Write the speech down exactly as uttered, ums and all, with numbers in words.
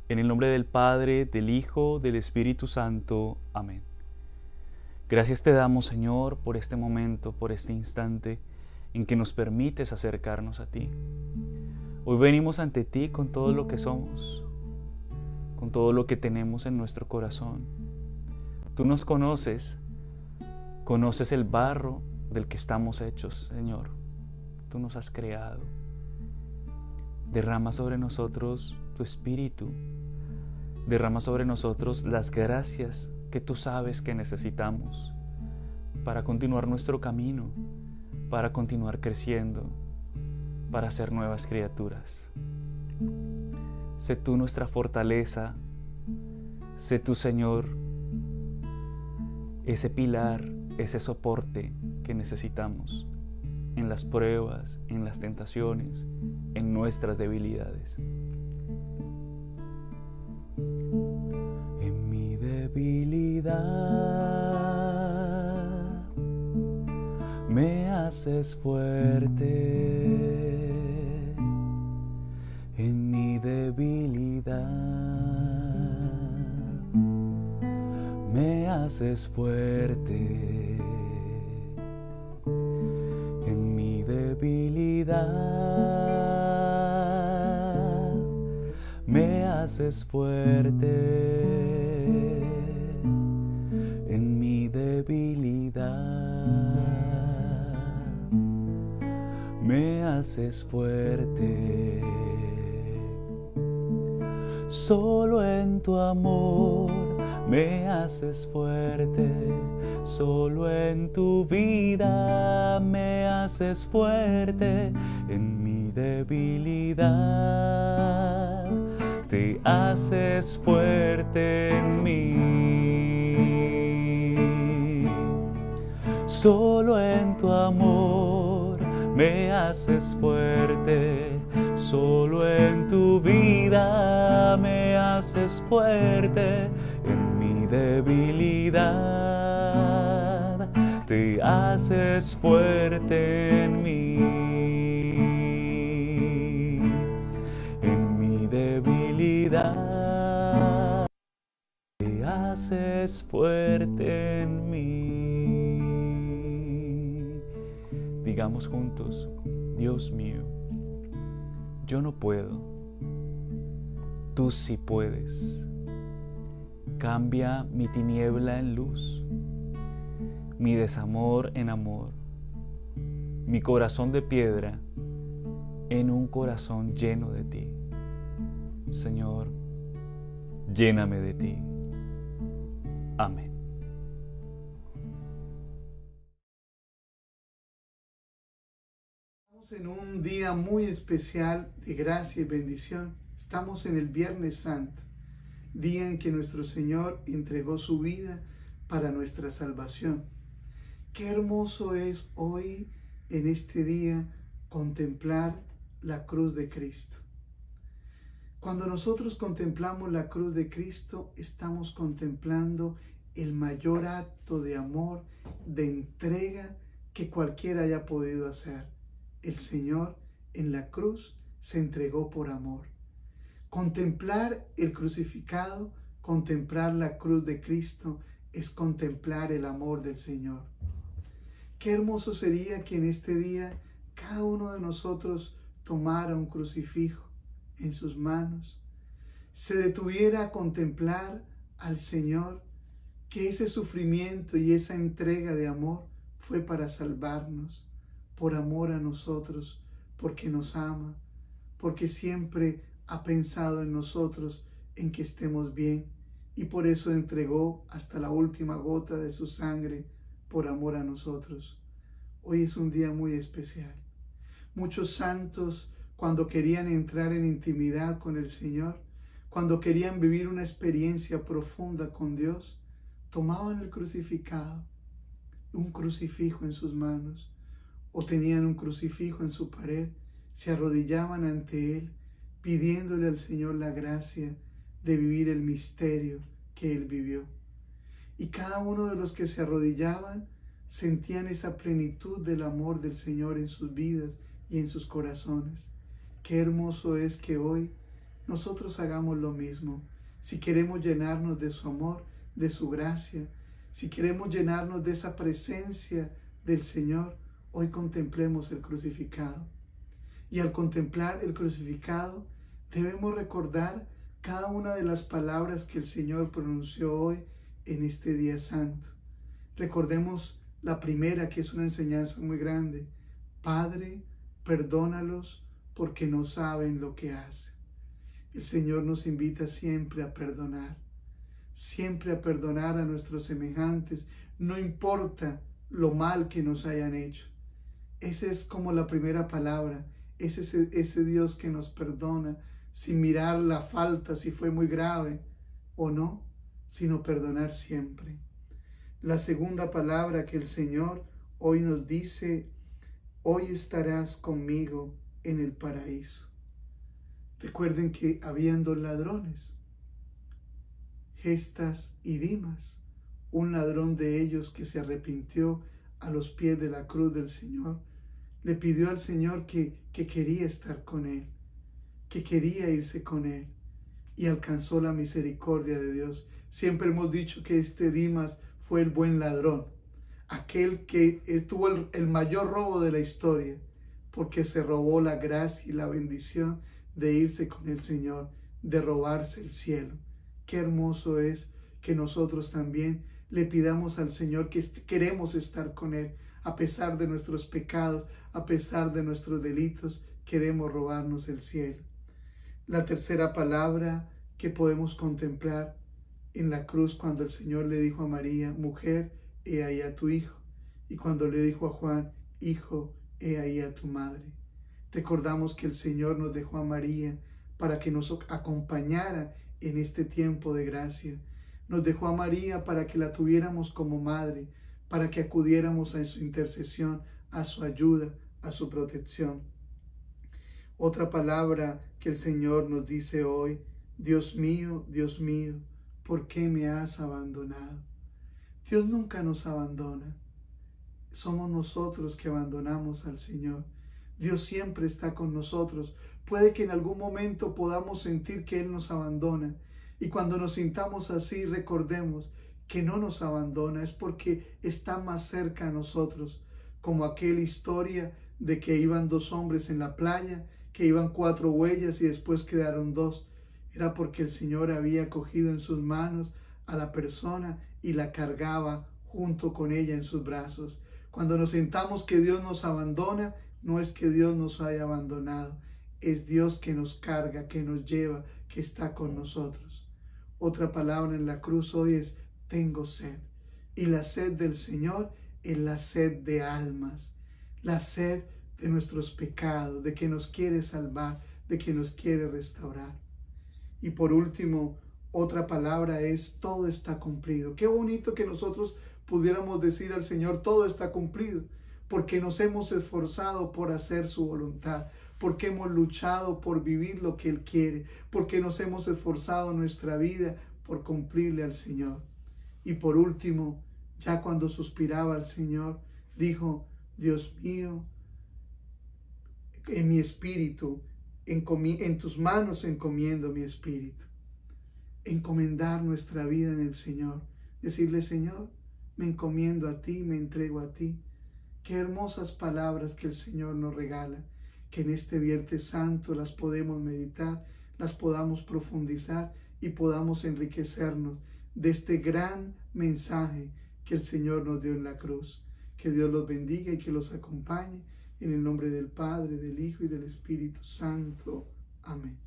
En el nombre del Padre, del Hijo, del Espíritu Santo. Amén. Gracias te damos, Señor, por este momento, por este instante en que nos permites acercarnos a ti. Hoy venimos ante ti con todo lo que somos, con todo lo que tenemos en nuestro corazón. Tú nos conoces, conoces el barro del que estamos hechos, Señor. Tú nos has creado. Derrama sobre nosotros tu Espíritu. Derrama sobre nosotros las gracias que tú sabes que necesitamos para continuar nuestro camino, para continuar creciendo, para ser nuevas criaturas. Sé tú nuestra fortaleza, sé tú, Señor, ese pilar, ese soporte que necesitamos en las pruebas, en las tentaciones, en nuestras debilidades. En mi debilidad me haces fuerte. En mi debilidad me haces fuerte. En mi debilidad me haces fuerte. En mi debilidad me haces fuerte. Solo en tu amor me haces fuerte. Solo en tu vida me haces fuerte. En mi debilidad te haces fuerte en mí. Solo en tu amor me haces fuerte. Solo en tu vida me haces fuerte. En mi debilidad te haces fuerte en mí. En mi debilidad te haces fuerte en mí. Digamos juntos: Dios mío, yo no puedo, tú sí puedes. Cambia mi tiniebla en luz, mi desamor en amor, mi corazón de piedra en un corazón lleno de ti. Señor, lléname de ti. Amén. Estamos en un día muy especial de gracia y bendición. Estamos en el Viernes Santo, día en que nuestro Señor entregó su vida para nuestra salvación. Qué hermoso es hoy, en este día, contemplar la cruz de Cristo. Cuando nosotros contemplamos la cruz de Cristo, estamos contemplando el mayor acto de amor, de entrega que cualquiera haya podido hacer. El Señor en la cruz se entregó por amor. Contemplar el crucificado, contemplar la cruz de Cristo, es contemplar el amor del Señor. Qué hermoso sería que en este día cada uno de nosotros tomara un crucifijo en sus manos, se detuviera a contemplar al Señor, que ese sufrimiento y esa entrega de amor fue para salvarnos, por amor a nosotros, porque nos ama, porque siempre ha pensado en nosotros, en que estemos bien, y por eso entregó hasta la última gota de su sangre por amor a nosotros. Hoy es un día muy especial. Muchos santos, cuando querían entrar en intimidad con el Señor, cuando querían vivir una experiencia profunda con Dios, tomaban el crucificado, un crucifijo en sus manos, o tenían un crucifijo en su pared, se arrodillaban ante Él, pidiéndole al Señor la gracia de vivir el misterio que Él vivió. Y cada uno de los que se arrodillaban sentían esa plenitud del amor del Señor en sus vidas y en sus corazones. Qué hermoso es que hoy nosotros hagamos lo mismo. Si queremos llenarnos de su amor, de su gracia, si queremos llenarnos de esa presencia del Señor, hoy contemplemos el crucificado. Y al contemplar el crucificado, debemos recordar cada una de las palabras que el Señor pronunció hoy en este día santo. Recordemos la primera, que es una enseñanza muy grande. Padre, perdónalos porque no saben lo que hacen. El Señor nos invita siempre a perdonar, siempre a perdonar a nuestros semejantes, no importa lo mal que nos hayan hecho. Esa es como la primera palabra, es ese, ese Dios que nos perdona sin mirar la falta, si fue muy grave o no, sino perdonar siempre. La segunda palabra que el Señor hoy nos dice: hoy estarás conmigo en el paraíso. Recuerden que habían dos ladrones, Gestas y Dimas. Un ladrón de ellos que se arrepintió a los pies de la cruz del Señor, le pidió al Señor que, que quería estar con él, que quería irse con él, y alcanzó la misericordia de Dios. Siempre hemos dicho que este Dimas fue el buen ladrón, aquel que tuvo el, el mayor robo de la historia, porque se robó la gracia y la bendición de irse con el Señor, de robarse el cielo. Qué hermoso es que nosotros también le pidamos al Señor que queremos estar con Él, a pesar de nuestros pecados, a pesar de nuestros delitos, queremos robarnos el cielo. La tercera palabra que podemos contemplar en la cruz, cuando el Señor le dijo a María: mujer, he ahí a tu hijo, y cuando le dijo a Juan: hijo, he ahí a tu madre. Recordamos que el Señor nos dejó a María para que nos acompañara en este tiempo de gracia. Nos dejó a María para que la tuviéramos como madre, para que acudiéramos a su intercesión, a su ayuda, a su protección. Otra palabra que el Señor nos dice hoy: Dios mío, Dios mío, ¿por qué me has abandonado? Dios nunca nos abandona. Somos nosotros que abandonamos al Señor. Dios siempre está con nosotros. Puede que en algún momento podamos sentir que Él nos abandona. Y cuando nos sintamos así, recordemos que no nos abandona. Es porque está más cerca a nosotros. Como aquella historia de que iban dos hombres en la playa, que iban cuatro huellas y después quedaron dos. Era porque el Señor había cogido en sus manos a la persona y la cargaba junto con ella en sus brazos. Cuando nos sintamos que Dios nos abandona, no es que Dios nos haya abandonado, es Dios que nos carga, que nos lleva, que está con nosotros. Otra palabra en la cruz hoy es: tengo sed. Y la sed del Señor es la sed de almas, la sed de nuestros pecados, de que nos quiere salvar, de que nos quiere restaurar. Y por último, otra palabra es: todo está cumplido. Qué bonito que nosotros pudiéramos decir al Señor: todo está cumplido, porque nos hemos esforzado por hacer su voluntad, porque hemos luchado por vivir lo que Él quiere, porque nos hemos esforzado nuestra vida por cumplirle al Señor. Y por último, ya cuando suspiraba al Señor, dijo: Dios mío, en mi espíritu, en tus manos encomiendo mi espíritu. Encomendar nuestra vida en el Señor, decirle: Señor, me encomiendo a ti, me entrego a ti. Qué hermosas palabras que el Señor nos regala, que en este Viernes Santo las podemos meditar, las podamos profundizar y podamos enriquecernos de este gran mensaje que el Señor nos dio en la cruz. Que Dios los bendiga y que los acompañe, en el nombre del Padre, del Hijo y del Espíritu Santo. Amén.